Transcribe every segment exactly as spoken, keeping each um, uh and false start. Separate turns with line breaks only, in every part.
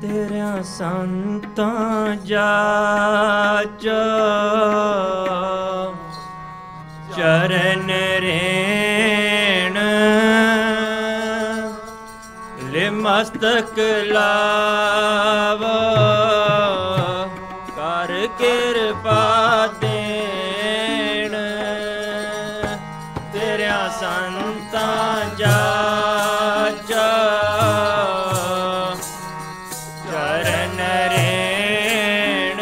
ਤੇਰਿਆਂ ਸੰਤਾਂ ਜਾਚ ਚਰਨ ਰੇਣ ਲੈ ਮਸਤਕ ਲਾਵ ਕਰ ਕਿਰਪਾ ਦੇਣ ਤੇਰਿਆਂ ਸੰਤਾਂ ਜਾਚ ਚਰਨ ਰੇਣ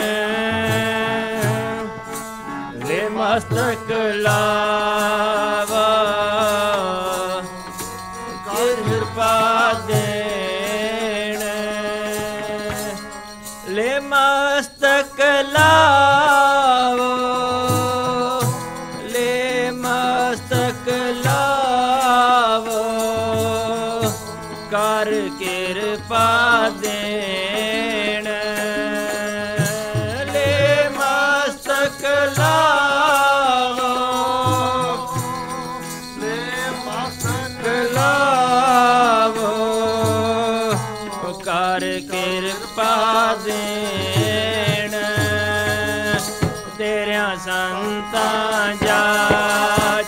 ਲੈ ਮਸਤਕ ਲਾਵ ਕਿਰਪਾ ਦੇਣ ਲੈ ਮਸਤਕ ਲਾਵ ਲੈ ਮਸਤਕ ਲਾਵ ਕਰ ਕਿਰਪਾ ਦੇਣ ਲੈ ਮਸਤਕ ਲਾਵ ਲੈ ਮਸਤਕ ਲਾਵ ਕਰ ਕਿਰਪਾ ਦੇਣ ਤੇਰਿਆਂ ਸੰਤਾਂ ਜਾਚ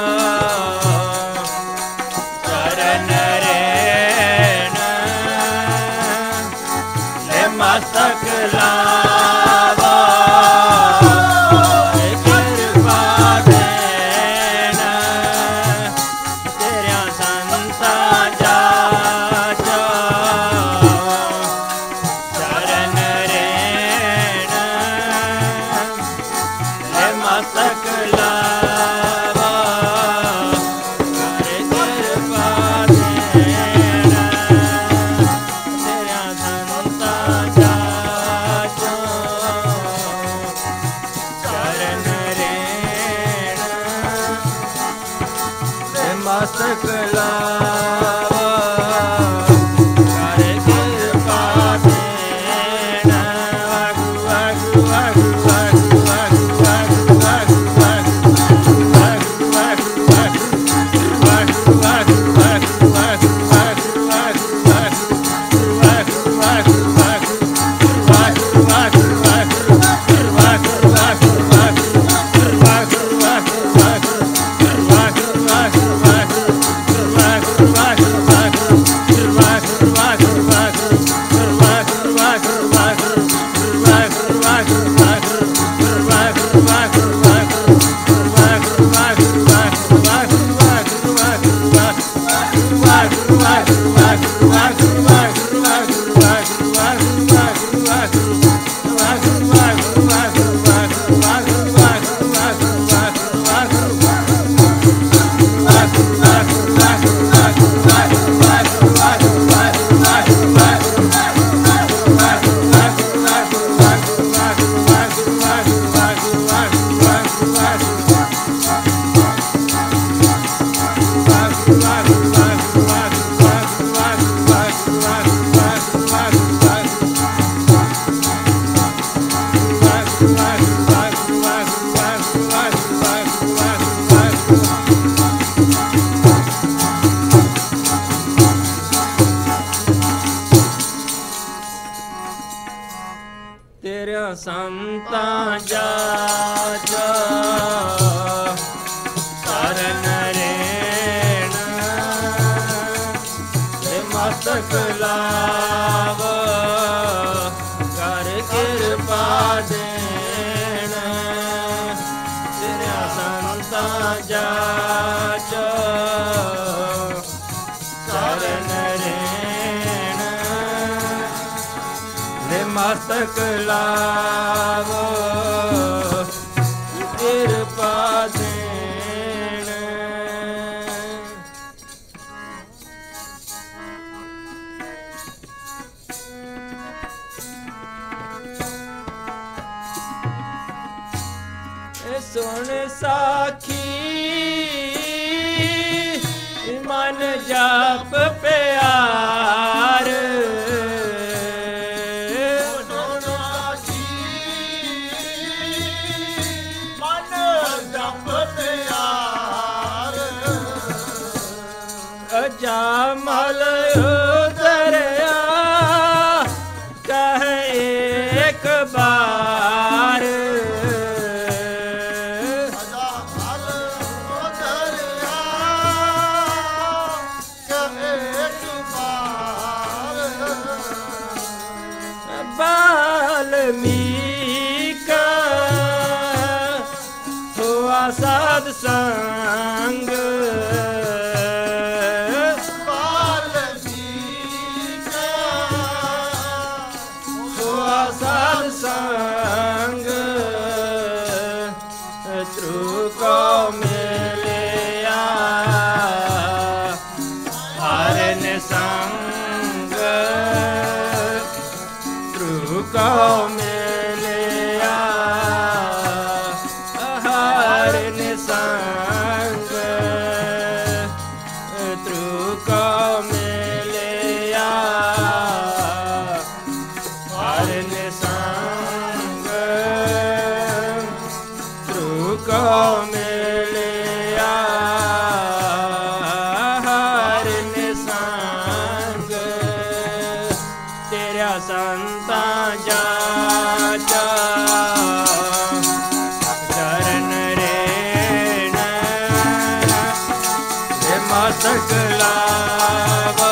ਚਰਨ ਰੇਣ ਲੈ ਮਸਤਕ ਲਾਵ ਕਿਰਪਾ ਦੇਣ ਤੇਰਿਆਂ ਸੰਤਾਂ ਜਾਚ ਚਰਨ ਰੇਣ ਲੈ ਮਸਤਕ ਲਾਵ ਕਰ ਕਿਰਪਾ ਦੇਣ ਤੇਰਿਆਂ ਸੰਤਾਂ ਜਾਚ ਚਰਨ ਰੇਣ ਲੈ ਮਸਤਕ ਲਾਵ ਕਰ ਕਿਰਪਾ ਦੇਣ ਵਾਹਿਗੁਰੂ ਵਾਹਿਗੁਰੂ ਵਾਹਿਗੁਰੂ ਵਾਹਿਗੁਰੂ ਵਾਹਿਗੁਰੂ ਵਾਹਿਗੁਰੂ ਵਾਹਿਗੁਰੂ ਵਾਹਿਗੁਰੂ ਵਾਹਿਗੁਰੂ ਵਾਹਿਗੁਰੂ ਤੇਰਿਆਂ ਸੰਤਾਂ ਜਾਚ ਚਰਨ ਰੇਣ ਲੈ ਮਸਤਕ ਲਾਵ ਕਰ ਕਿਰਪਾ ਦੇਣ ਤੇਰਿਆਂ ਸੰਤਾਂ ਜਾਚ ਚਰਨ ਰੇਣ ਲੈ ਮਸਤਕ ਲਾਵ ਕਿਰਪਾ ਦੇਣ ਇਹ ਸੁਣ ਸਾਖੀ ਮਨ ਜਪ ਪਿਆਰ ਜਾਮਲ ਉਤਰਿਆ बार वाल्मीक हुआ साध संग वाल्मीक हुआ साध संग त्रु को मिलिया हरन संग को मिलिया हरन संग त्रु को मिलिया हरन संग त्रु को मिलिया हरन संग तेरा संता जा जा चरण रेण मस्तक लावा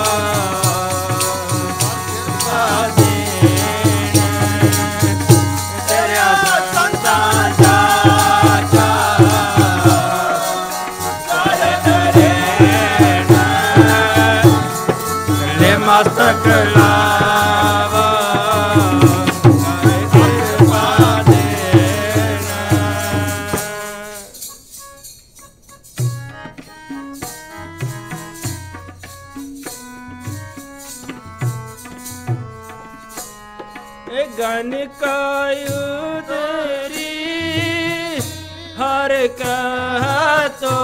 तेरा संता जा जा चरण रेण मस्तक लावा गण कायुदरी हर कहतो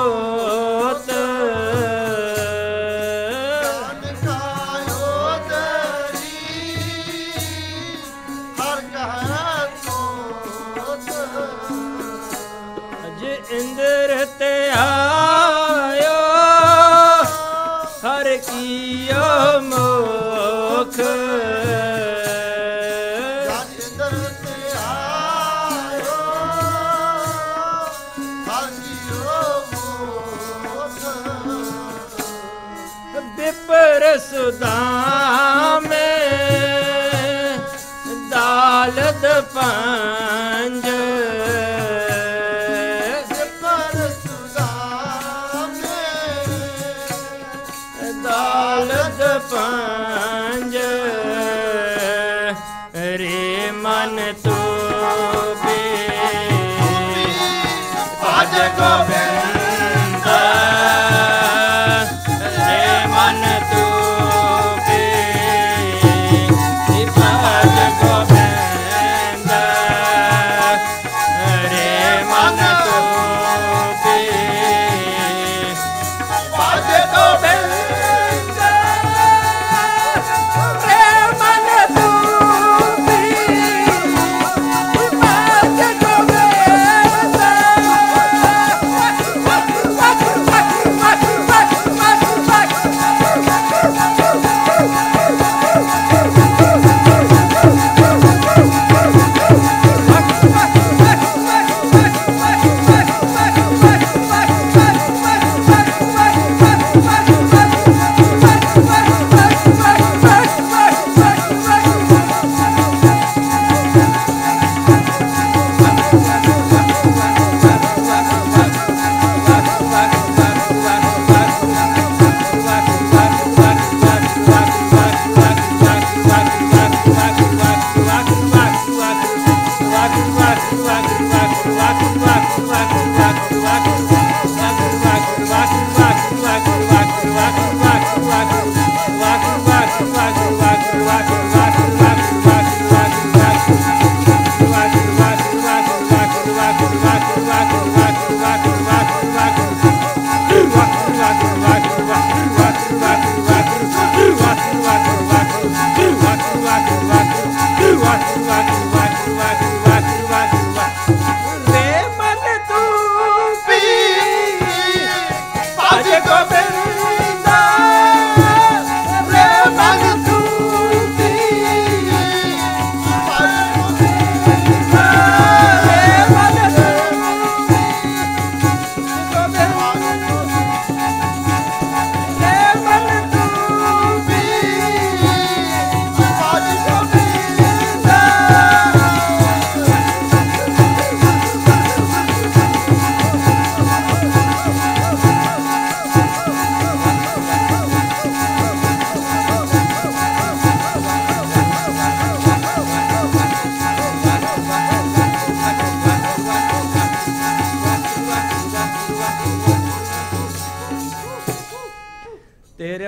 इंद्र ते आयो हर कियो मुख इंद्र ते आयो हर कियो मुख विपर सुदामे दालद पंज दालद पंज रे मन तू भी भज गोविंद रे मन तू भी भज गोविंद रे मन तू भी भज गोविंद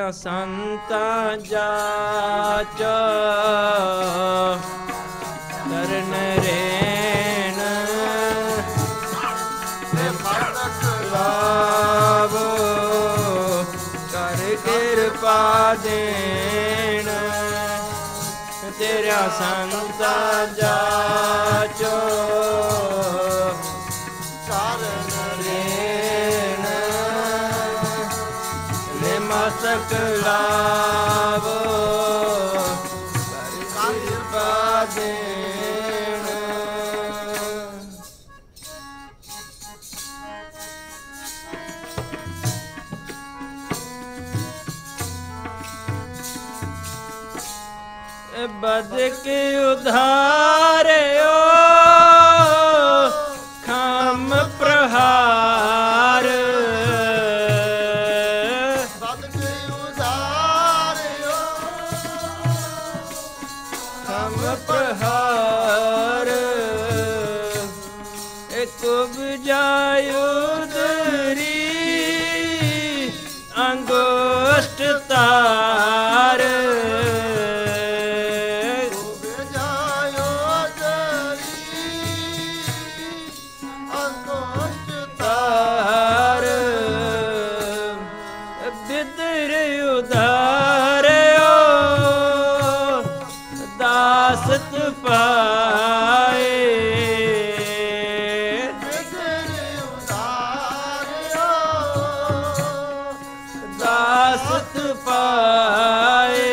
ਤੇਰਾ ਸੰਤਾਂ ਜਾਚ ਕਰਨ ਰੇਣ ਤੇ ਮਤਕ ਲਾਵੋ ਕਰ ਕਿਰਪਾ ਦੇਣ ਤੇਰਾ ਸੰਤਾਂ ਜਾਚੋ ਕਰਨ ਰੇਣ ਲੈ ਮਤਕ ਲਾਵੋ ਕਰ ਕਿਰਪਾ ਦੇਣ। ਬਦਕ ਉਧਾਰਿਓ ਖਮ ਪ੍ਰਹਾਰ ਬਦਕ ਉਧਾਰਿਓ ਖਮ ਪ੍ਰਹਾਰ ਇੱਕ ਬਜਾਇਓ ਦਰੀ ਅੰਗੋਸ਼ਟ ਤਾਰ ਦਾਸਤ ਪਾਏ ਬਿਦਰ ਉਧਾਰਿਓ ਦਾਸਤ ਪਾਏ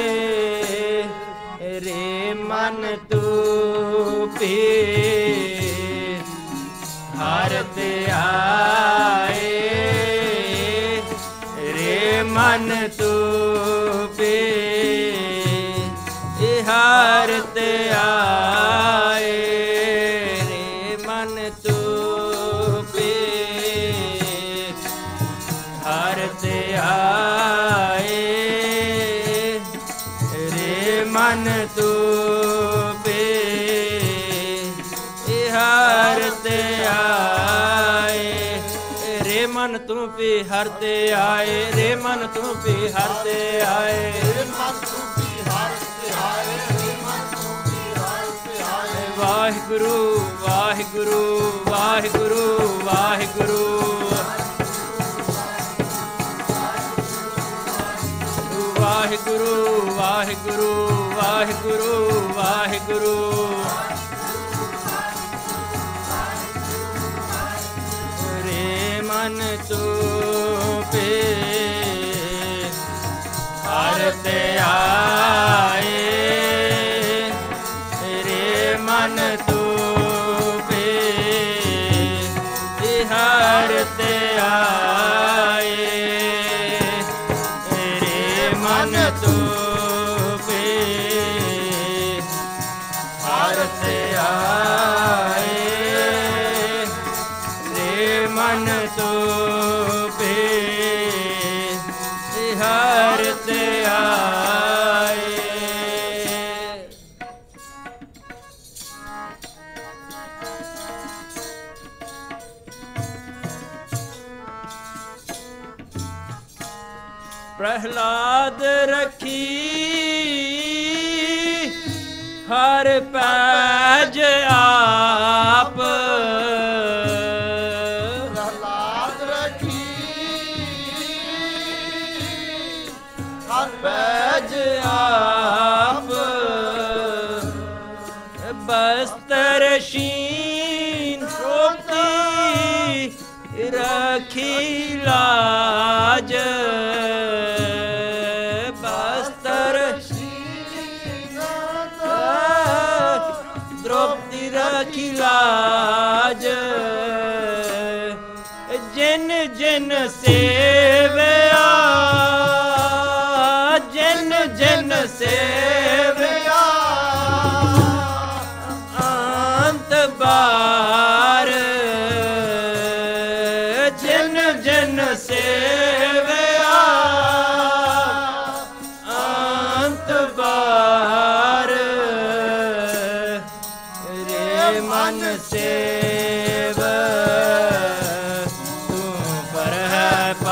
ਰੇ ਮਨ ਤੂੰ ਪੀ ਹਰ ਤੇ ਆਏ ਰੇ ਮਨ ਤੂੰ ਪੀ ਹਰ ਤੇ ਆਏ ਰੇ ਮਨ ਤੂੰ ਪੀ ਹਰ ਤੇ ਆਏ ਰੇ ਮਨ ਤੂੰ ਪੀ ਹਰ ਤੇ ਆਏ ਰੇ ਮਨ ਤੂੰ ਪੀ ਹਰ ਤੇ ਆਏ ਰੇ ਮਨ ਤੂੰ ਪੀ ਹਰ ਤੇ ਆਏ ਰੇ ਮਨ ਤੂੰ ਪੀ ਹਰ ਤੇ ਆਏ ਵਾਹਿਗੁਰੂ ਵਾਹਿਗੁਰੂ ਵਾਹਿਗੁਰੂ ਵਾਹਿਗੁਰੂ ਵਾਹਿਗੁਰੂ ਵਾਹਿਗੁਰੂ ਵਾਹਿਗੁਰੂ ਵਾਹਿਗੁਰੂ ਰੇ ਮਨ ਤੂੰ ਪੀ ਹਰ ਤੇ ਆਏ ਮਨ ਤੂੰ ਪੀ ਹਰ ਤੇ ਆਏ ਰੇ ਮਨ ਤੂੰ ਪੀ ਹਰ ਤੇ ਆਏ ਰੇ ਮਨ ਤੂੰ ਪੀ ਹਰ ਤੇ ਆਏ। ਪ੍ਰਹਲਾਦ ਰੱਖੀ ਹਰ ਪੈਜ ਆਪ ਪ੍ਰਹਲਾਦ ਰੱਖੀ ਹਰ ਪੈਜ ਆਪ ਬਸਤਰ ਸ਼ੀਨ ਰੋਤੀ ਰੱਖੀ ਲਾਜ ਦ੍ਰੋਪਦੀ ਰੱਖੀ ਲਾਜ ਜਿਨ ਜਿਨ ਸੇਵਿਆ ਜਿਨ ਜਿਨ ਸੇਵਿਆ ਅੰਤ ਬਾਰ ਜਿਨ ਜਿਨ ਸੇਵਿਆ ਅੰਤ ਬਾਰ ਰੇ ਮਨ ਸੇਵ ਤੂੰ ਪਰ ਹੈ